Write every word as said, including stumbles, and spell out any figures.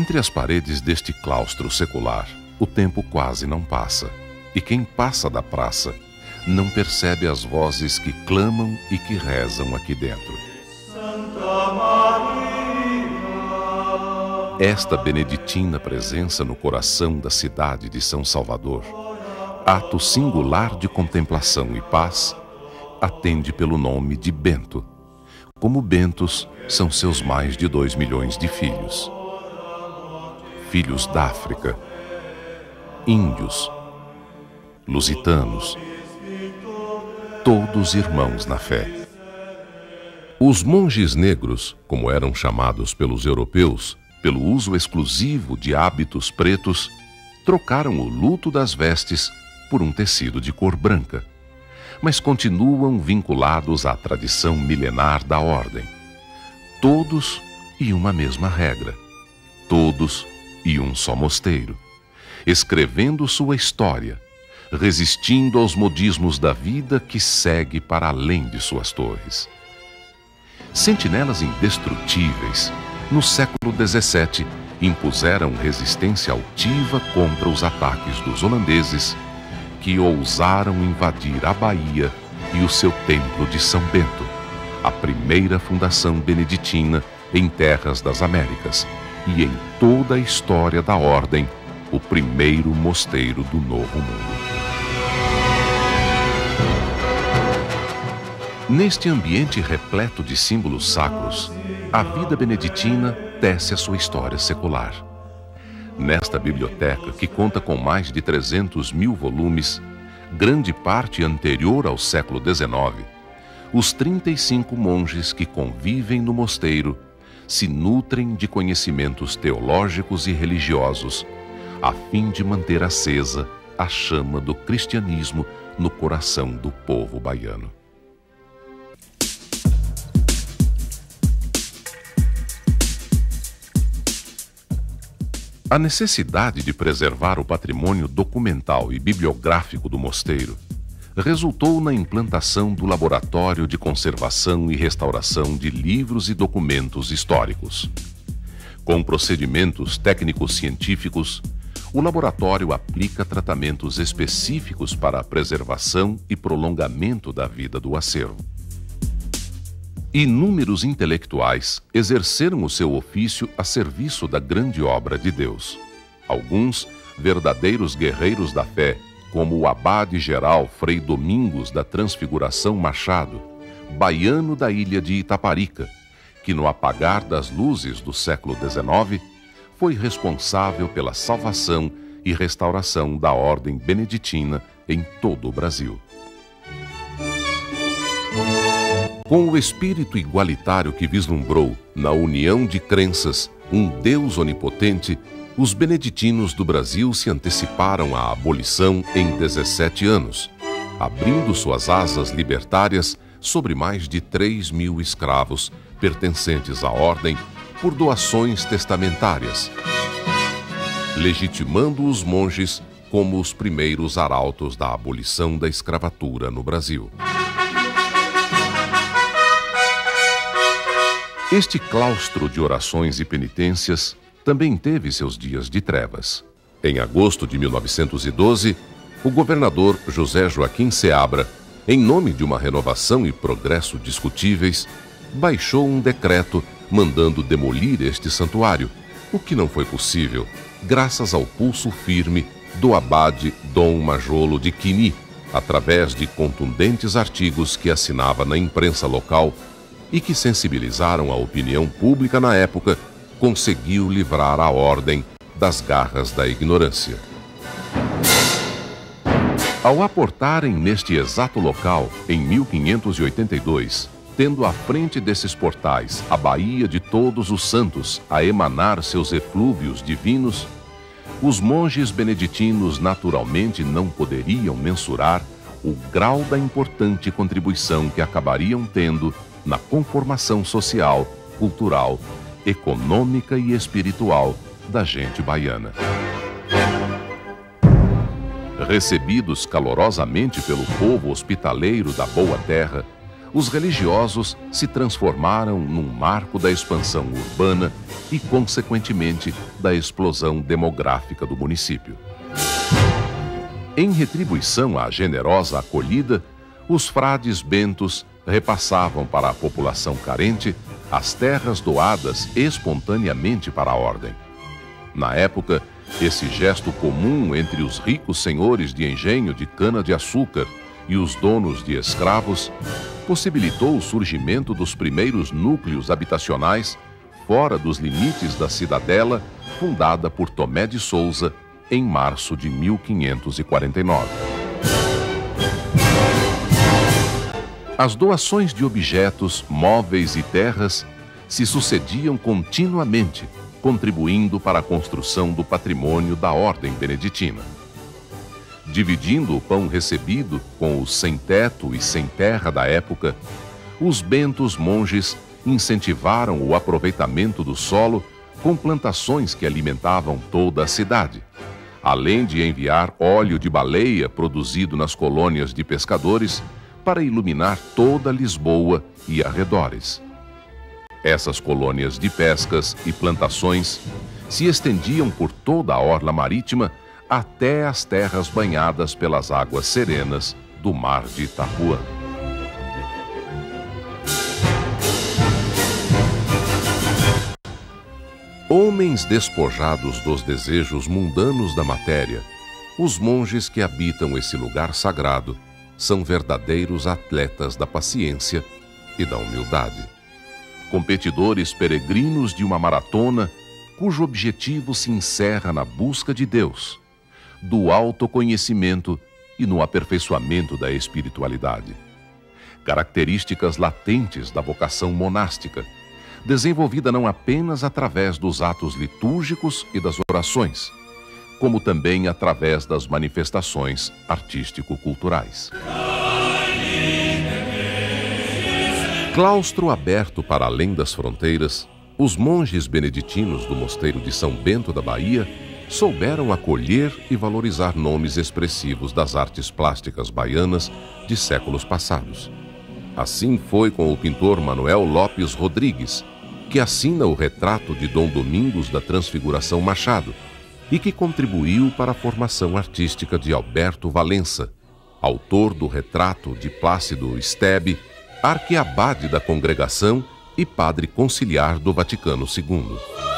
Entre as paredes deste claustro secular, o tempo quase não passa, e quem passa da praça não percebe as vozes que clamam e que rezam aqui dentro. Santa Maria. Esta beneditina presença no coração da cidade de São Salvador, ato singular de contemplação e paz, atende pelo nome de Bento, como bentos são seus mais de dois milhões de filhos. Filhos da África, índios, lusitanos, todos irmãos na fé. Os monges negros, como eram chamados pelos europeus, pelo uso exclusivo de hábitos pretos, trocaram o luto das vestes por um tecido de cor branca, mas continuam vinculados à tradição milenar da ordem. Todos e uma mesma regra, todos e um só mosteiro, escrevendo sua história, resistindo aos modismos da vida que segue para além de suas torres. Sentinelas indestrutíveis, no século dezessete, impuseram resistência altiva contra os ataques dos holandeses, que ousaram invadir a Bahia e o seu templo de São Bento, a primeira fundação beneditina em terras das Américas e em toda a história da ordem, o primeiro mosteiro do Novo Mundo. Neste ambiente repleto de símbolos sacros, a vida beneditina tece a sua história secular. Nesta biblioteca, que conta com mais de trezentos mil volumes, grande parte anterior ao século dezenove, os trinta e cinco monges que convivem no mosteiro se nutrem de conhecimentos teológicos e religiosos, a fim de manter acesa a chama do cristianismo no coração do povo baiano. A necessidade de preservar o patrimônio documental e bibliográfico do mosteiro resultou na implantação do Laboratório de Conservação e Restauração de Livros e Documentos Históricos. Com procedimentos técnico-científicos, o laboratório aplica tratamentos específicos para a preservação e prolongamento da vida do acervo. Inúmeros intelectuais exerceram o seu ofício a serviço da grande obra de Deus. Alguns, verdadeiros guerreiros da fé, como o abade-geral Frei Domingos da Transfiguração Machado, baiano da ilha de Itaparica, que no apagar das luzes do século dezenove, foi responsável pela salvação e restauração da ordem beneditina em todo o Brasil. Com o espírito igualitário que vislumbrou, na união de crenças, um Deus onipotente, os beneditinos do Brasil se anteciparam à abolição em dezessete anos, abrindo suas asas libertárias sobre mais de três mil escravos pertencentes à ordem por doações testamentárias, legitimando os monges como os primeiros arautos da abolição da escravatura no Brasil. Este claustro de orações e penitências também teve seus dias de trevas. Em agosto de mil novecentos e doze, o governador José Joaquim Seabra, em nome de uma renovação e progresso discutíveis, baixou um decreto mandando demolir este santuário, o que não foi possível, graças ao pulso firme do abade Dom Majolo de Quini, através de contundentes artigos que assinava na imprensa local e que sensibilizaram a opinião pública na época, conseguiu livrar a ordem das garras da ignorância. Ao aportarem neste exato local, em mil quinhentos e oitenta e dois, tendo à frente desses portais a Baía de Todos os Santos a emanar seus eflúvios divinos, os monges beneditinos naturalmente não poderiam mensurar o grau da importante contribuição que acabariam tendo na conformação social, cultural, econômica e espiritual da gente baiana. Recebidos calorosamente pelo povo hospitaleiro da Boa Terra, os religiosos se transformaram num marco da expansão urbana e, consequentemente, da explosão demográfica do município. Em retribuição à generosa acolhida, os frades bentos repassavam para a população carente as terras doadas espontaneamente para a ordem. Na época, esse gesto comum entre os ricos senhores de engenho de cana-de-açúcar e os donos de escravos possibilitou o surgimento dos primeiros núcleos habitacionais fora dos limites da cidadela, fundada por Tomé de Souza em março de mil quinhentos e quarenta e nove. As doações de objetos, móveis e terras se sucediam continuamente, contribuindo para a construção do patrimônio da ordem beneditina. Dividindo o pão recebido com os sem-teto e sem-terra da época, os bentos monges incentivaram o aproveitamento do solo com plantações que alimentavam toda a cidade, além de enviar óleo de baleia produzido nas colônias de pescadores para iluminar toda Lisboa e arredores. Essas colônias de pescas e plantações se estendiam por toda a orla marítima até as terras banhadas pelas águas serenas do mar de Itapuã. Homens despojados dos desejos mundanos da matéria, os monges que habitam esse lugar sagrado são verdadeiros atletas da paciência e da humildade. Competidores peregrinos de uma maratona cujo objetivo se encerra na busca de Deus, do autoconhecimento e no aperfeiçoamento da espiritualidade. Características latentes da vocação monástica, desenvolvida não apenas através dos atos litúrgicos e das orações, como também através das manifestações artístico-culturais. Claustro aberto para além das fronteiras, os monges beneditinos do Mosteiro de São Bento da Bahia souberam acolher e valorizar nomes expressivos das artes plásticas baianas de séculos passados. Assim foi com o pintor Manuel Lopes Rodrigues, que assina o retrato de Dom Domingos da Transfiguração Machado e que contribuiu para a formação artística de Alberto Valença, autor do retrato de Plácido Esteve, arquiabade da congregação e padre conciliar do Vaticano segundo.